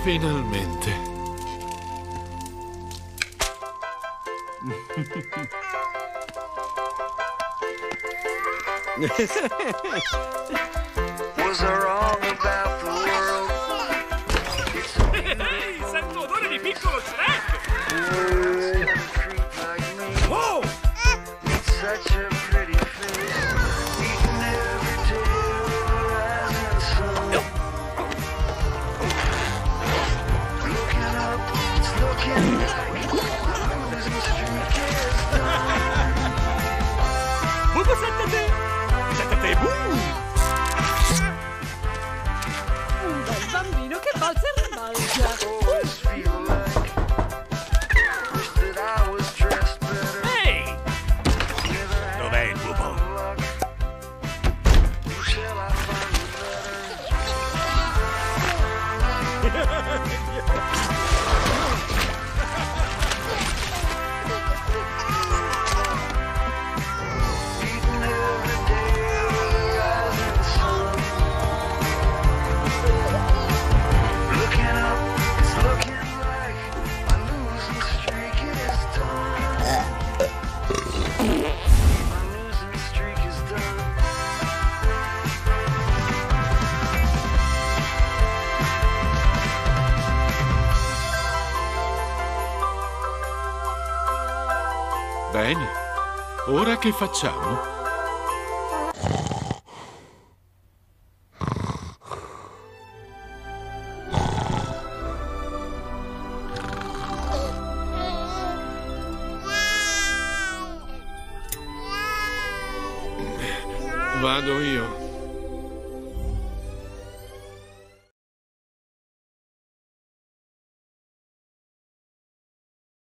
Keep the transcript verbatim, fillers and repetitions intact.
Finalmente. Was I wrong about the world? Ehi, sento odore di piccolo Shrek! Oh! It's such a pretty face, eating every day of the rising sun. Looking up, it's looking like losing streak is done. Buco sette sette boom! Un bel bambino che balza e ribalza. Always feel like wish that I was dressed better. Ehi! Dov'è il buco? Who shall I find a letter? Eating every day of the rising sun. Looking up, it's looking like my losing streak is done. My losing streak is done. Bene. Ora che facciamo? Vado io.